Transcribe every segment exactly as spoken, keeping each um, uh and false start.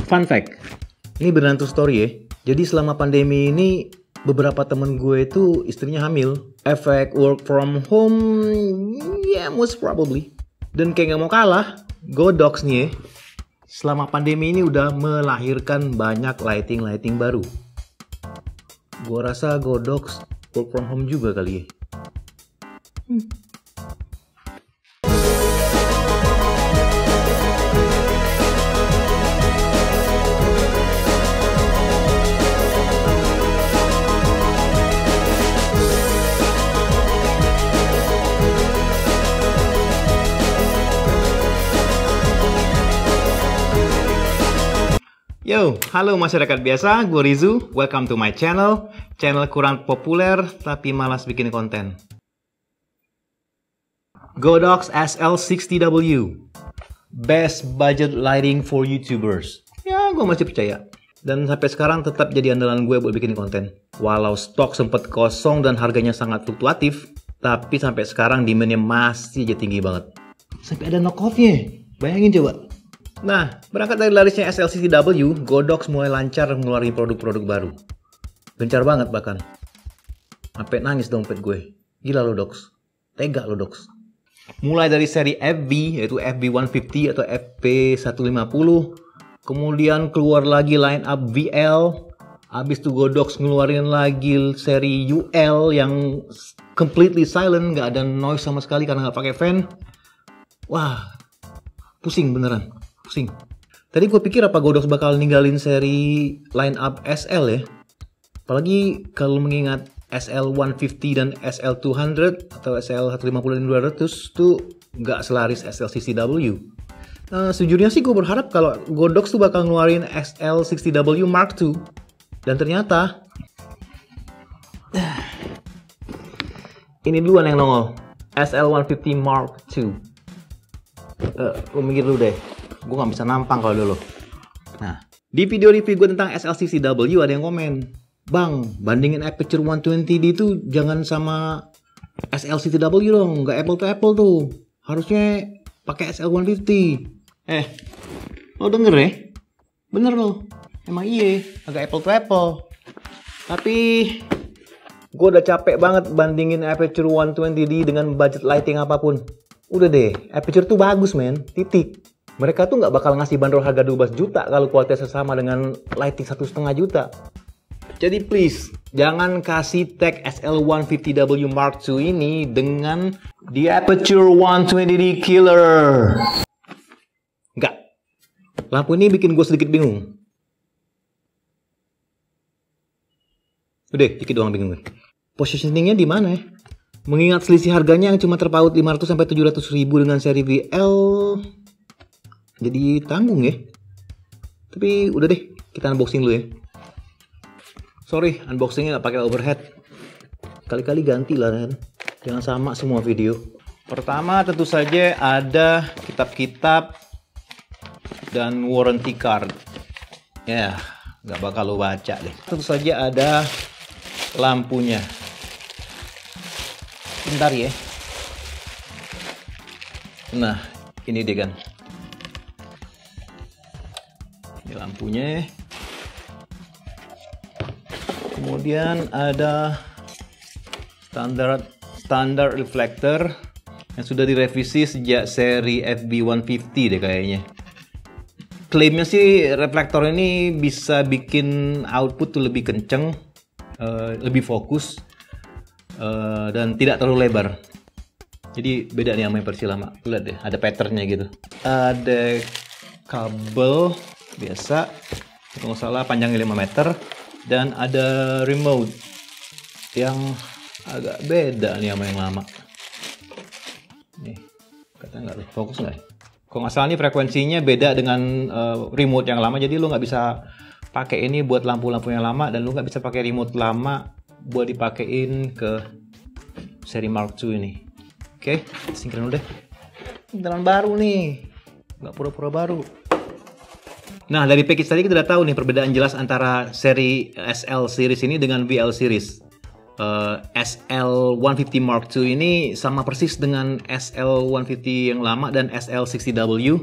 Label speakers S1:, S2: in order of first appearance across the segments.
S1: Fun fact, ini beneran true story ya. Jadi selama pandemi ini beberapa temen gue itu istrinya hamil. Efek work from home, ya yeah, most probably. Dan kayak gak mau kalah, Godox nih ya, selama pandemi ini udah melahirkan banyak lighting-lighting baru. Gue rasa Godox work from home juga kali ya. Hmm. Yo, halo masyarakat biasa, gue Rizu. Welcome to my channel. Channel kurang populer, tapi malas bikin konten. Godox S L enam puluh W, best budget lighting for YouTubers. Ya, gue masih percaya. Dan sampai sekarang tetap jadi andalan gue buat bikin konten. Walau stok sempat kosong dan harganya sangat fluktuatif, tapi sampai sekarang demand-nya masih aja tinggi banget. Sampai ada knock-off-nya. Bayangin coba. Nah, berangkat dari larisnya S L enam puluh W, Godox mulai lancar ngeluarin produk-produk baru. Gencar banget bahkan. Sampai nangis dompet gue. Gila lo, Dox. Tega lo, Dox. Mulai dari seri F V, yaitu F V seratus lima puluh atau F P seratus lima puluh. Kemudian keluar lagi line up V L. Habis itu Godox ngeluarin lagi seri U L yang completely silent, nggak ada noise sama sekali karena nggak pakai fan. Wah, pusing beneran. Pusing. Tadi gue pikir apa Godox bakal ninggalin seri line up S L ya. Apalagi kalau mengingat S L seratus lima puluh dan S L dua ratus atau S L seratus lima puluh dan dua ratus tuh nggak selaris S L enam puluh W. Nah, sejujurnya sih gue berharap kalau Godox tuh bakal ngeluarin S L enam puluh W Mark two. Dan ternyata ini duluan yang nongol, S L seratus lima puluh Mark two. Uh, gue mikir dulu deh. Gue gak bisa nampang kalau dulu. Nah, di video review gue tentang S L enam puluh W ada yang komen, Bang, bandingin aperture seratus dua puluh D itu jangan sama S L enam puluh W dong, gak apple to apple tuh. Harusnya pakai S L seratus lima puluh. Eh, lo denger ya? Bener lo, emang iya, agak apple to apple. Tapi gue udah capek banget bandingin aperture seratus dua puluh D dengan budget lighting apapun. Udah deh, aperture tuh bagus men, titik. Mereka tuh nggak bakal ngasih bandrol harga dua belas juta kalau kualitasnya sama dengan lighting satu setengah juta. Jadi please, jangan kasih tag S L seratus lima puluh W Mark two ini dengan The Aperture seratus dua puluh D Killer. Nggak. Lampu ini bikin gue sedikit bingung. Udah, dikit doang bingung gue. Positioningnya di mana ya? Mengingat selisih harganya yang cuma terpaut lima ratus sampai tujuh ratus ribu dengan seri V L, jadi tanggung ya. Tapi udah deh, kita unboxing dulu ya. Sorry, unboxingnya nggak pakai overhead. Kali-kali ganti lah kan. Jangan sama semua video. Pertama tentu saja ada kitab-kitab dan warranty card. Ya, nggak bakal lo baca deh. Tentu saja ada lampunya. Bentar ya. Nah, ini dia kan. Ini lampunya. Kemudian ada standar standar reflector yang sudah direvisi sejak seri F B seratus lima puluh deh kayaknya. Klaimnya sih reflektor ini bisa bikin output tuh lebih kenceng, uh, lebih fokus. Uh, dan tidak terlalu lebar. Jadi beda nih sama yang versi lama. Lihat deh, ada patternnya gitu. Ada kabel biasa, kalau nggak salah panjangnya lima meter. Dan ada remote yang agak beda nih sama yang lama. Nih, katanya nggak fokus nggak? Kalau nggak salah nih frekuensinya beda dengan uh, remote yang lama. Jadi lo nggak bisa pakai ini buat lampu-lampu yang lama, dan lo nggak bisa pakai remote lama buat dipakein ke seri Mark two ini. Oke, singkirin udah. Beneran baru nih, nggak pura-pura baru. Nah, dari package tadi kita udah tahu nih perbedaan jelas antara seri S L series ini dengan V L series. Uh, S L seratus lima puluh Mark two ini sama persis dengan S L seratus lima puluh yang lama dan S L enam puluh W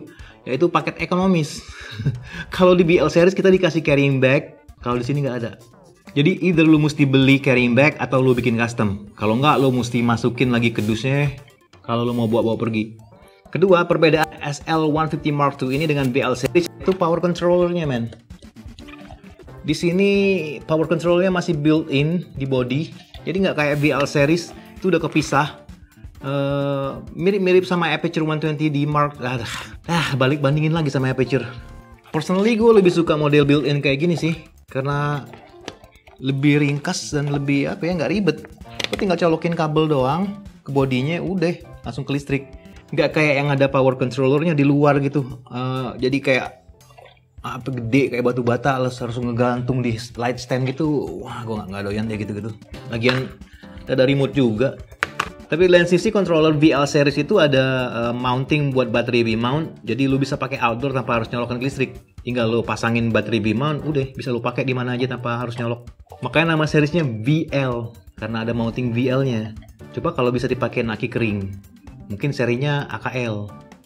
S1: yaitu paket ekonomis. Kalau di B L series kita dikasih carrying bag, kalau di sini nggak ada. Jadi either lu mesti beli carrying bag atau lu bikin custom. Kalau nggak, lu mesti masukin lagi ke dusnya kalau lu mau bawa-bawa pergi. Kedua, perbedaan S L seratus lima puluh Mark two ini dengan B L series itu power controllernya, men. Di sini power controllernya masih built-in di body, jadi nggak kayak B L series itu udah kepisah. Mirip-mirip uh, sama Aperture seratus dua puluh D Mark. Ah, ah, balik bandingin lagi sama Aperture. Personally gue lebih suka model built-in kayak gini sih, karena lebih ringkas dan lebih apa ya, nggak ribet. Lo tinggal colokin kabel doang ke bodinya, udah langsung ke listrik. Nggak kayak yang ada power controllernya di luar gitu. Uh, jadi kayak apa gede kayak batu bata, harus harus ngegantung di light stand gitu. Wah, gue nggak nggak doyan ya gitu-gitu. Lagian ada remote juga. Tapi lain sisi controller B L series itu ada uh, mounting buat battery B mount. Jadi lu bisa pakai outdoor tanpa harus nyolokin ke listrik. Tinggal lu pasangin battery B mount, udah bisa lu pakai di mana aja tanpa harus nyolok. Makanya nama seriesnya V L karena ada mounting V L-nya. Coba kalau bisa dipakai aki kering. Mungkin serinya A K L.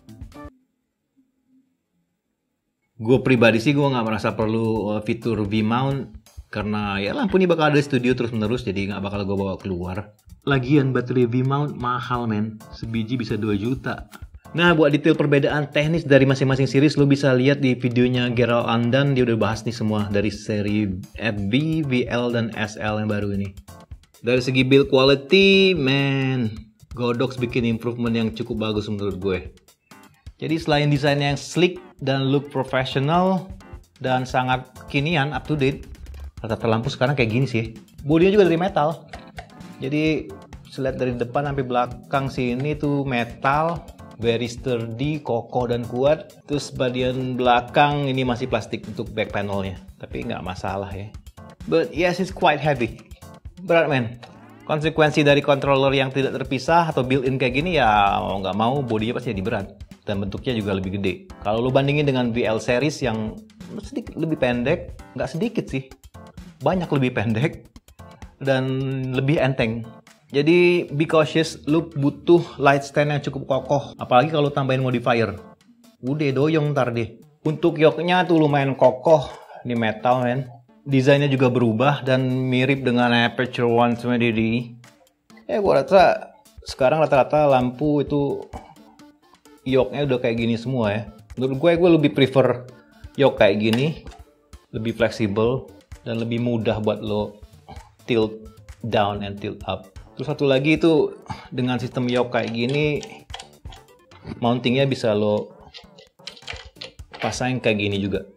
S1: Gue pribadi sih gue nggak merasa perlu uh, fitur V-mount karena ya lampu ini bakal ada di studio terus menerus, jadi nggak bakal gue bawa keluar. Lagian baterai V-mount mahal, men, sebiji bisa dua juta. Nah, buat detail perbedaan teknis dari masing-masing series lo bisa lihat di videonya Gerald Andan, dia udah bahas nih semua dari seri F B, V L dan S L yang baru ini. Dari segi build quality, man, Godox bikin improvement yang cukup bagus menurut gue. Jadi selain desainnya yang sleek dan look profesional dan sangat kekinian, up to date, rata-rata lampu sekarang kayak gini sih. Bodinya juga dari metal. Jadi lihat dari depan sampai belakang sini tuh metal, very sturdy, kokoh dan kuat. Terus bagian belakang ini masih plastik untuk back panelnya, tapi nggak masalah ya. But yes, it's quite heavy. Berat, men. Konsekuensi dari controller yang tidak terpisah atau built-in kayak gini ya mau nggak mau bodinya pasti jadi berat. Dan bentuknya juga lebih gede. Kalau lo bandingin dengan B L series yang sedikit lebih pendek, nggak sedikit sih, banyak lebih pendek dan lebih enteng. Jadi be cautious, lo butuh light stand yang cukup kokoh, apalagi kalau tambahin modifier. Udah doyong ntar deh. Untuk yoknya tuh lumayan kokoh, ini metal, men. Desainnya juga berubah dan mirip dengan Aperture seratus dua puluh D. Ya gua rasa sekarang rata-rata lampu itu yoknya udah kayak gini semua ya. Menurut gue, gue lebih prefer yok kayak gini, lebih fleksibel dan lebih mudah buat lo tilt down and tilt up. Terus satu lagi itu dengan sistem yok kayak gini, mountingnya bisa lo pasang kayak gini juga.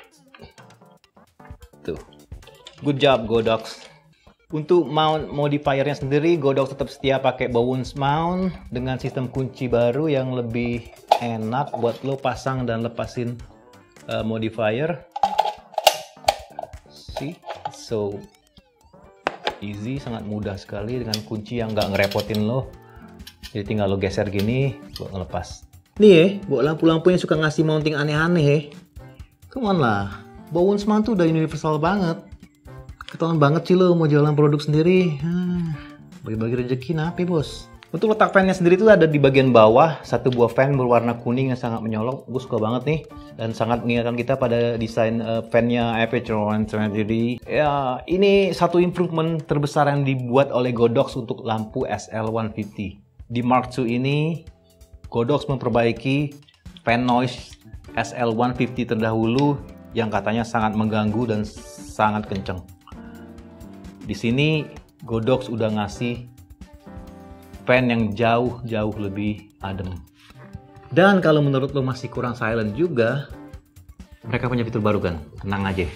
S1: Tuh, good job Godox. Untuk mount modifiernya sendiri, Godox tetap setia pakai Bowens mount dengan sistem kunci baru yang lebih enak buat lo pasang dan lepasin uh, modifier. See, so easy, sangat mudah sekali dengan kunci yang nggak ngerepotin lo. Jadi tinggal lo geser gini buat ngelepas. Nih ya, buat lampu-lampu yang suka ngasih mounting aneh-aneh ya. Come on lah, Bowens mount tuh udah universal banget. Ketahuan banget sih lo mau jualan produk sendiri. Hmm, bagi-bagi rezeki napi, bos. Untuk letak fannya sendiri tuh ada di bagian bawah, satu buah fan berwarna kuning yang sangat menyolok. Gue suka banget nih, dan sangat mengingatkan kita pada desain uh, fannya Aperture seratus dua puluh D. Ya, ini satu improvement terbesar yang dibuat oleh Godox untuk lampu S L seratus lima puluh. Di Mark two ini, Godox memperbaiki fan noise S L seratus lima puluh terdahulu yang katanya sangat mengganggu dan sangat kenceng. Di sini Godox udah ngasih fan yang jauh-jauh lebih adem. Dan kalau menurut lo masih kurang silent juga, mereka punya fitur baru kan, tenang aja.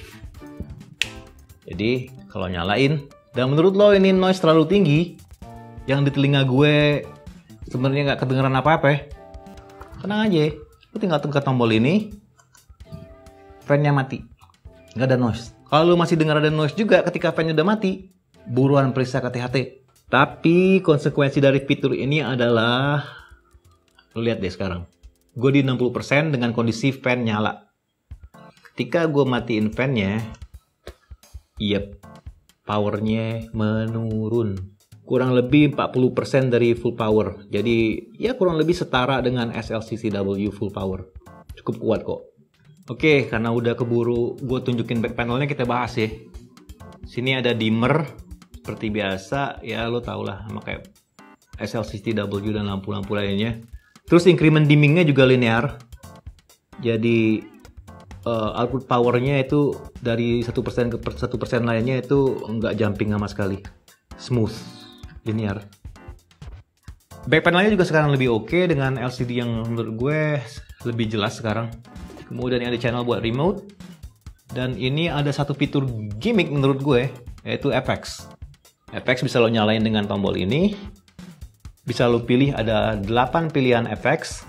S1: Jadi kalau nyalain, dan menurut lo ini noise terlalu tinggi, yang di telinga gue sebenarnya nggak kedengeran apa-apa, tenang aja. Lo tinggal tekan tombol ini, fan-nya mati, nggak ada noise. Kalau lo masih dengar ada noise juga ketika fan-nya udah mati, buruan periksa ke T H T. Tapi konsekuensi dari fitur ini adalah, lo lihat deh sekarang, gue di enam puluh persen dengan kondisi fan nyala. Ketika gue matiin fan-nya, yep, powernya menurun. Kurang lebih empat puluh persen dari full power. Jadi ya kurang lebih setara dengan S L C C W full power. cukup kuat kok. Oke, karena udah keburu gue tunjukin back panelnya, kita bahas ya. Sini ada dimmer seperti biasa, ya lo tau lah sama kayak S L enam puluh W dan lampu-lampu lainnya. Terus increment dimmingnya juga linear. Jadi uh, output powernya itu dari satu persen ke satu persen lainnya itu nggak jumping sama sekali. Smooth, linear. Back panelnya juga sekarang lebih oke okay, dengan L C D yang menurut gue lebih jelas sekarang. Kemudian ada channel buat remote. Dan ini ada satu fitur gimmick menurut gue, yaitu F X. F X bisa lo nyalain dengan tombol ini. Bisa lo pilih ada delapan pilihan F X.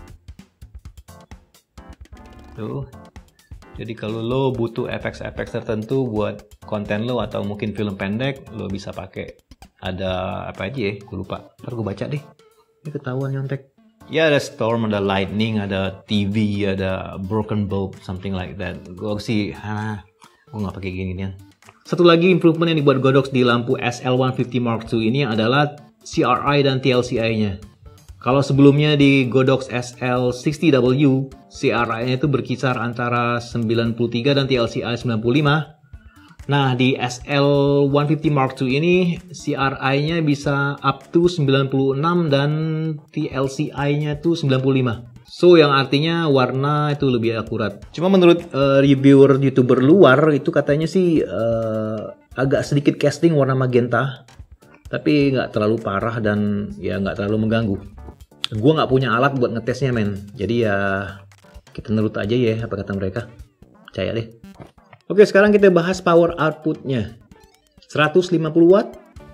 S1: Tuh. Jadi kalau lo butuh F X-F X tertentu buat konten lo atau mungkin film pendek, lo bisa pakai. Ada apa aja ya? Gue lupa. Ntar gue baca deh. Ini ketahuan nyontek. Ya ada storm, ada lightning, ada T V, ada broken bulb, something like that. Gue sih, ah, gue nggak pakai gini-ginian. Satu lagi improvement yang dibuat Godox di lampu S L seratus lima puluh Mark two ini adalah C R I dan T L C I-nya. Kalau sebelumnya di Godox S L enam puluh W, C R I-nya itu berkisar antara sembilan puluh tiga dan T L C I sembilan puluh lima. Nah, di S L seratus lima puluh Mark two ini C R I-nya bisa up to sembilan puluh enam dan T L C I-nya tuh sembilan puluh lima. So, yang artinya warna itu lebih akurat. Cuma menurut uh, reviewer YouTuber luar itu katanya sih uh, agak sedikit casting warna magenta. Tapi nggak terlalu parah dan ya nggak terlalu mengganggu. Gue nggak punya alat buat ngetesnya, men. Jadi ya kita nurut aja ya apa kata mereka. Percaya deh. Oke, sekarang kita bahas power outputnya. seratus lima puluh watt.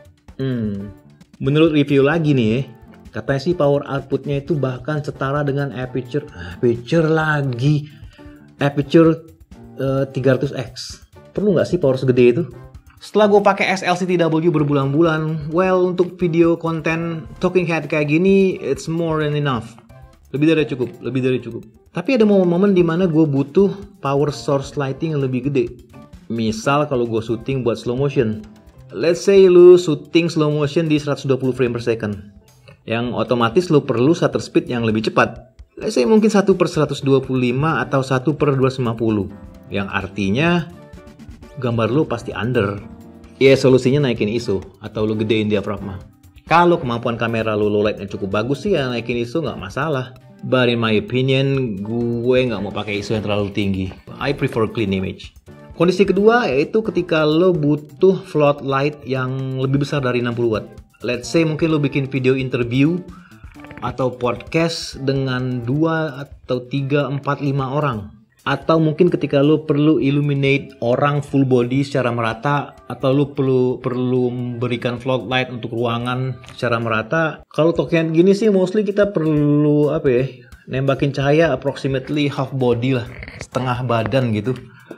S1: Hmm, menurut review lagi nih ya, katanya sih power outputnya itu bahkan setara dengan aperture, aperture lagi, aperture uh, tiga ratus X. Perlu nggak sih power segede itu? Setelah gue pakai S L C T W berbulan-bulan, well untuk video konten talking head kayak gini, it's more than enough. Lebih dari cukup, lebih dari cukup. Tapi ada momen-momen dimana gue butuh power source lighting yang lebih gede. Misal kalau gue syuting buat slow motion. Let's say lu syuting slow motion di seratus dua puluh frame per second. Yang otomatis lu perlu shutter speed yang lebih cepat. Let's say mungkin satu per seratus dua puluh lima atau satu per dua ratus lima puluh. Yang artinya gambar lu pasti under. Ya solusinya naikin I S O atau lu gedein diafragma. Kalau kemampuan kamera lu low light-nya cukup bagus sih ya naikin I S O nggak masalah. But in my opinion, gue nggak mau pakai I S O yang terlalu tinggi. I prefer clean image. Kondisi kedua yaitu ketika lo butuh floodlight yang lebih besar dari enam puluh watt. Let's say mungkin lo bikin video interview atau podcast dengan dua atau tiga, empat, lima orang. Atau mungkin ketika lo perlu illuminate orang full body secara merata, atau lo perlu perlu memberikan floodlight untuk ruangan secara merata. Kalau token gini sih mostly kita perlu apa ya? Nembakin cahaya approximately half body lah, setengah badan gitu.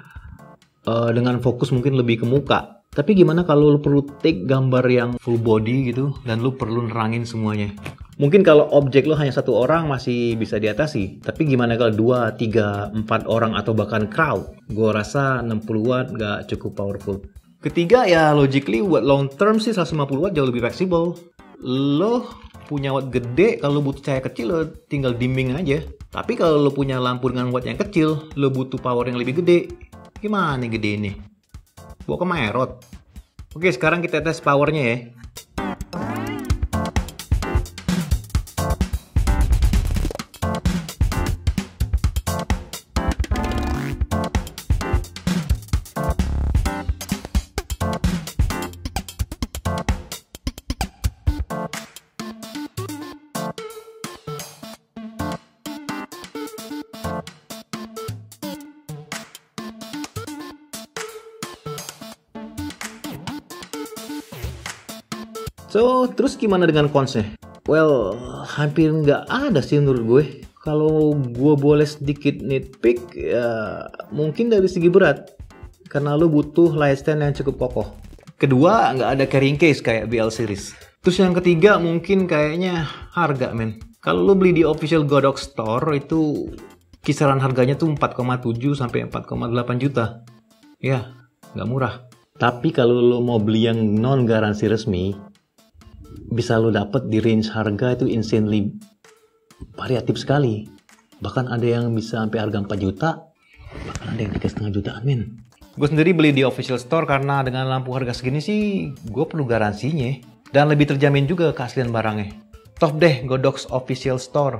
S1: Uh, dengan fokus mungkin lebih ke muka. Tapi gimana kalau lo perlu take gambar yang full body gitu dan lo perlu nerangin semuanya? Mungkin kalau objek lo hanya satu orang masih bisa diatasi. Tapi gimana kalau dua, tiga, empat orang atau bahkan crowd? Gue rasa enam puluh watt gak cukup powerful. Ketiga ya logically buat long term sih seratus lima puluh watt jauh lebih fleksibel. Lo punya watt gede, kalau lo butuh cahaya kecil lo tinggal dimming aja. Tapi kalau lo punya lampu dengan watt yang kecil, lo butuh power yang lebih gede. Gimana gede ini? Bawa ke merot. Oke, sekarang kita tes powernya ya. So, terus gimana dengan cons-nya? Well, hampir nggak ada sih menurut gue. Kalau gue boleh sedikit nitpick, ya mungkin dari segi berat. Karena lo butuh light stand yang cukup kokoh. Kedua, nggak ada carrying case kayak B L series. Terus yang ketiga, mungkin kayaknya harga, men. Kalau lo beli di official Godox Store, itu kisaran harganya tuh empat koma tujuh sampai empat koma delapan juta. Ya, nggak murah. Tapi kalau lo mau beli yang non garansi resmi, bisa lo dapet di range harga itu insanely variatif sekali. Bahkan ada yang bisa sampai harga empat juta. Bahkan ada yang tiga setengah jutaan, men. Gue sendiri beli di official store karena dengan lampu harga segini sih gue perlu garansinya. Dan lebih terjamin juga keaslian barangnya. Top deh Godox official store.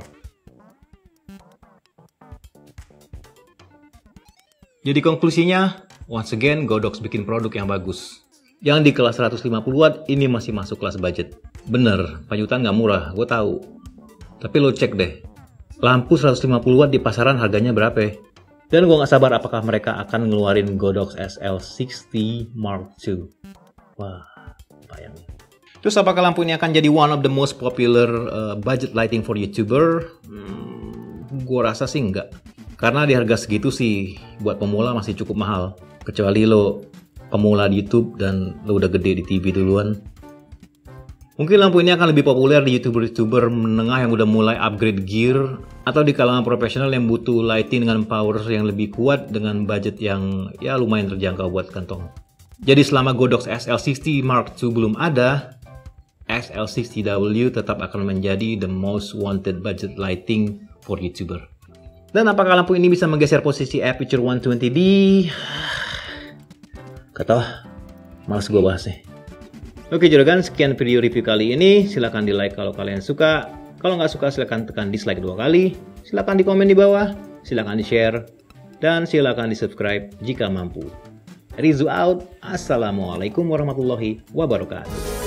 S1: Jadi konklusinya, once again Godox bikin produk yang bagus. Yang di kelas seratus lima puluh watt ini masih masuk kelas budget. Bener, empat jutaan nggak murah, gue tahu. Tapi lo cek deh, lampu seratus lima puluh watt di pasaran harganya berapa? Dan gue nggak sabar apakah mereka akan ngeluarin Godox S L enam puluh Mark two. Wah, bayangin. Terus apakah lampu ini akan jadi one of the most popular uh, budget lighting for YouTuber? Hmm, gue rasa sih enggak. Karena di harga segitu sih buat pemula masih cukup mahal. Kecuali lo pemula di YouTube dan lo udah gede di T V duluan. Mungkin lampu ini akan lebih populer di YouTuber-YouTuber menengah yang udah mulai upgrade gear, atau di kalangan profesional yang butuh lighting dengan power yang lebih kuat dengan budget yang ya lumayan terjangkau buat kantong. Jadi selama Godox S L enam puluh Mark two belum ada, S L enam puluh W tetap akan menjadi the most wanted budget lighting for YouTuber. Dan apakah lampu ini bisa menggeser posisi Aputure seratus dua puluh D? Gak tau, males gue bahasnya. Oke juragan, sekian video review kali ini. Silahkan di like kalau kalian suka. Kalau nggak suka silahkan tekan dislike dua kali. Silahkan di komen di bawah. Silahkan di share. Dan silahkan di subscribe jika mampu. Rizu out. Assalamualaikum warahmatullahi wabarakatuh.